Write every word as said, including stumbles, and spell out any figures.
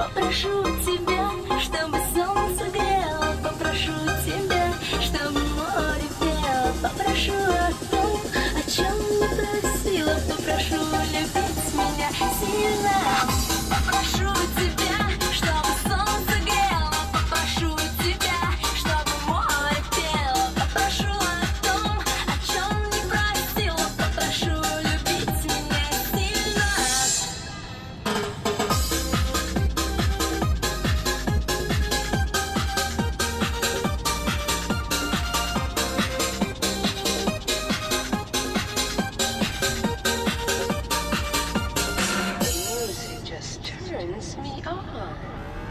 Попрошу тебя, чтобы солнце грело, попрошу тебя, чтобы море пело, попрошу о том, о чем не просила, попрошу любить меня сильно. Попрошу тебя, чтобы солнце грело, попрошу тебя, чтобы море пело, попрошу о том, о чем не просила, попрошу любить меня сильно. The music just turns me on.